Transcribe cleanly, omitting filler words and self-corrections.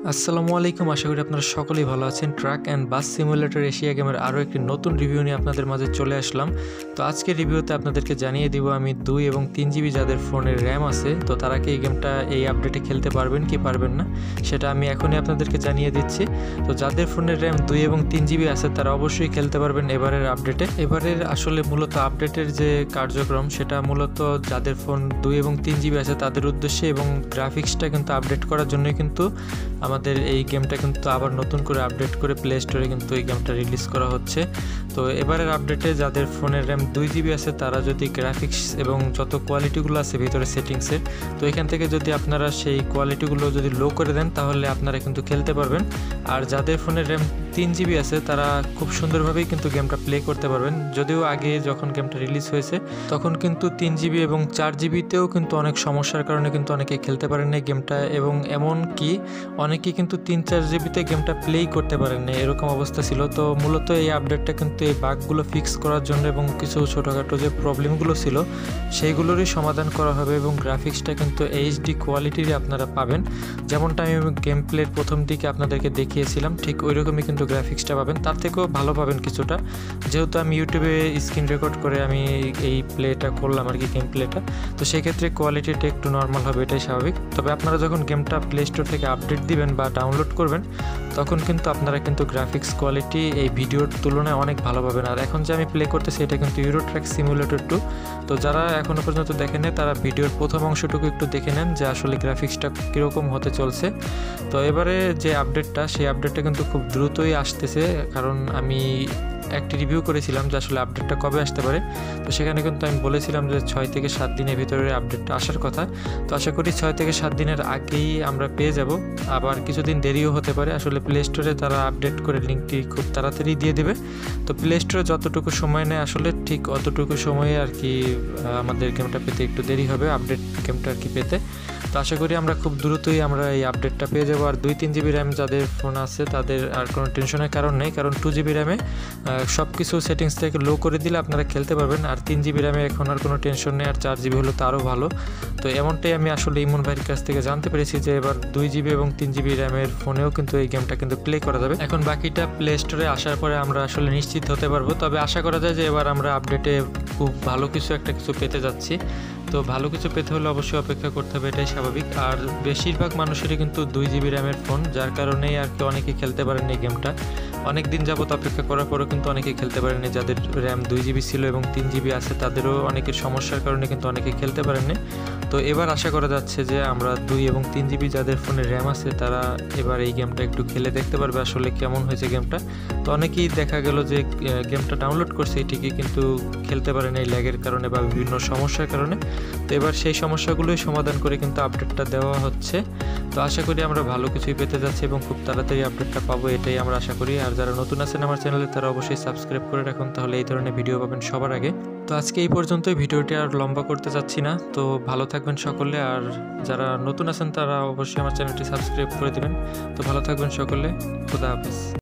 আসসালামু আলাইকুম, আশা করি আপনারা সকলেই ভালো আছেন। Truck and bus simulator Asia গেমের আরও একটি নতুন রিভিউ নিয়ে আপনাদের মাঝে চলে আসলাম। তো আজকের রিভিউতে আপনাদেরকে জানিয়ে দিব আমি 2 এবং 3 জিবি যাদের ফোনের র্যাম আছে, তো তারা কি এই গেমটা এই আপডেটে খেলতে পারবেন কি পারবেন না সেটা আমি এখনই আপনাদেরকে জানিয়ে দিচ্ছি। তো যাদের ফোনের র্যাম 2 এবং 3 জিবি আছে তারা অবশ্যই খেলতে পারবেন এবারের আপডেটে। এবারের আসলে মূলত আপডেটের যে কার্যক্রম সেটা মূলত যাদের ফোন 2 এবং 3 জিবি আছে তাদের উদ্দেশ্যে, এবং গ্রাফিক্সটা কিন্তু আপডেট করার জন্যই কিন্তু আমাদের এই গেমটা কিন্তু আবার নতুন করে আপডেট করে প্লে স্টোরে কিন্তু এই গেমটা রিলিজ করা হচ্ছে। তো এবারের আপডেটে যাদের ফোনের র্যাম 2 জিবি আছে তারা যদি গ্রাফিক্স এবং যত কোয়ালিটিগুলো আছে ভিতরে সেটিংসের, তো এখান থেকে যদি আপনারা সেই কোয়ালিটিগুলো যদি লো করে দেন তাহলে আপনারা কিন্তু খেলতে পারবেন। আর যাদের ফোনের র্যাম 3 জিবি আছে তারা খুব সুন্দরভাবেই কিন্তু গেমটা প্লে করতে পারবেন। যদিও আগে যখন গেমটা রিলিজ হয়েছে তখন কিন্তু 3 জিবি এবং 4 জিবিতেও কিন্তু অনেক সমস্যার কারণে কিন্তু অনেকে খেলতে পারেন না গেমটা, এবং এমন কি অনেকে কিন্তু 3-4 জিবিতে গেমটা প্লেই করতে পারেন না, এরকম অবস্থা ছিল। তো মূলত এই আপডেটটা কিন্তু এই বাগগুলো ফিক্স করার জন্য এবং কিছু ছোটোখাটো যে প্রবলেমগুলো ছিল সেইগুলোরই সমাধান করা হবে, এবং গ্রাফিক্সটা কিন্তু এইচডি কোয়ালিটিরই আপনারা পাবেন। যেমনটা আমি গেম প্লের প্রথম দিকে আপনাদেরকে দেখিয়েছিলাম ঠিক ওই রকমই কিন্তু গ্রাফিক্সটা পাবেন, তার থেকেও ভালো পাবেন কিছুটা। যেহেতু আমি ইউটিউবে স্ক্রিন রেকর্ড করে আমি এই প্লেটা করলাম আর কি, গেম প্লেটা, তো সেক্ষেত্রে কোয়ালিটিটা একটু নর্মাল হবে, এটাই স্বাভাবিক। তবে আপনারা যখন গেমটা প্লে স্টোর থেকে আপডেট দিবেন বা ডাউনলোড করবেন তখন কিন্তু আপনারা কিন্তু গ্রাফিক্স কোয়ালিটি এই ভিডিওর তুলনায় অনেক ভালো পাবেন। আর এখন যে আমি প্লে করতেছি এটা কিন্তু ইউরো ট্র্যাক সিমুলেটর 2। তো যারা এখনও পর্যন্ত দেখেন নেন তারা ভিডিওর প্রথম অংশটুকু একটু দেখে নেন যে আসলে গ্রাফিক্সটা কীরকম হতে চলছে। তো এবারে যে আপডেটটা সেই আপডেটটা কিন্তু খুব দ্রুতই আসতেছে, কারণ আমি একটি রিভিউ করেছিলাম যে আসলে আপডেটটা কবে আসতে পারে। তো সেখানে কিন্তু আমি বলেছিলাম যে 6 থেকে 7 দিনের ভিতরে আপডেটটা আসার কথা। তো আশা করি 6 থেকে 7 দিনের আগেই আমরা পেয়ে যাব, আবার কিছুদিন দেরিও হতে পারে। আসলে প্লে স্টোরে তারা আপডেট করে লিঙ্কটি খুব তাড়াতাড়ি দিয়ে দেবে। তো প্লে স্টোরে যতটুকু সময় নেয় আসলে ঠিক অতটুকু সময়ে আর কি আমাদের গেমটা পেতে একটু দেরি হবে, আপডেট গেমটা আর কি পেতে। তো আশা করি আমরা খুব দ্রুতই আমরা এই আপডেটটা পেয়ে যাবো। আর 2-3 জিবি র্যাম যাদের ফোন আছে তাদের আর কোনো টেনশনের কারণ নেই, কারণ 2 জিবি র্যামে সব কিছু সেটিংস থেকে লো করে দিলে আপনারা খেলতে পারবেন। আর 3 জিবি র্যামে এখন আর কোনো টেনশন নেই, আর 4 জিবি হলো তো আরও ভালো। তো এমনটাই আমি আসলে ইমন ভাইয়ের কাছ থেকে জানতে পেরেছি যে এবার 2 জিবি এবং 3 জিবি র্যামের ফোনেও কিন্তু এই গেমটা কিন্তু প্লে করা যাবে। এখন বাকিটা প্লে স্টোরে আসার পরে আমরা আসলে নিশ্চিত হতে পারবো। তবে আশা করা যায় যে এবার আমরা আপডেটে খুব ভালো কিছু পেতে যাচ্ছি। তো ভালো কিছু পেতে হলে অবশ্যই অপেক্ষা করতে হবে, এটাই স্বাভাবিক। আর বেশিরভাগ মানুষেরই কিন্তু 2 জিবি র্যামের ফোন, যার কারণেই আর কি অনেকেই খেলতে পারেন এই গেমটা। অনেক দিন যাবত অপেক্ষা করার পরেও কিন্তু অনেকেই খেলতে পারেননি। যাদের র্যাম 2 জিবি ছিল এবং 3 জিবি আছে তাদেরও অনেকের সমস্যার কারণে কিন্তু অনেকেই খেলতে পারেননি। তো এবার আশা করা যাচ্ছে যে আমরা 2 এবং 3 জিবি যাদের ফোনে র্যাম আছে তারা এবার এই গেমটা একটু খেলে দেখতে পারবে আসলে কেমন হয়েছে গেমটা। তো অনেকেই দেখা গেল যে গেমটা ডাউনলোড করছে ঠিকই কিন্তু খেলতে পারেন এই ল্যাগের কারণে বা বিভিন্ন সমস্যার কারণে। তো এবার সেই সমস্যাগুলোই সমাধান করে কিন্তু আপডেটটা দেওয়া হচ্ছে। তো আশা করি আমরা ভালো কিছুই পেতে যাচ্ছি এবং খুব তাড়াতাড়ি আপডেটটা পাবো, এটাই আমরা আশা করি। আর যারা নতুন আছেন আমার চ্যানেলে তারা অবশ্যই সাবস্ক্রাইব করে রাখুন, তাহলে এই ধরনের ভিডিও পাবেন সবার আগে। তো আজকে এই পর্যন্তই, ভিডিওটি আর লম্বা করতে চাচ্ছি না। তো ভালো থাকবেন সকলে, আর যারা নতুন আছেন তারা অবশ্যই আমার চ্যানেলটি সাবস্ক্রাইব করে দেবেন। তো ভালো থাকবেন সকলে, খোদা হাফেজ।